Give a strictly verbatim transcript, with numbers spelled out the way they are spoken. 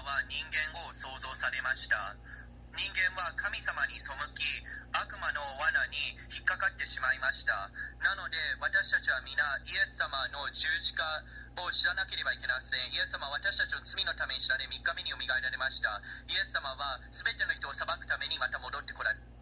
は人間を創造されました。人間は神様に背き、悪魔の罠に引っかかってしまいました。なので私たちは皆イエス様の十字架を知らなければいけません。イエス様は私たちの罪のために死なれ、みっかめによみがえられました。イエス様は全ての人を裁くためにまた戻ってこられ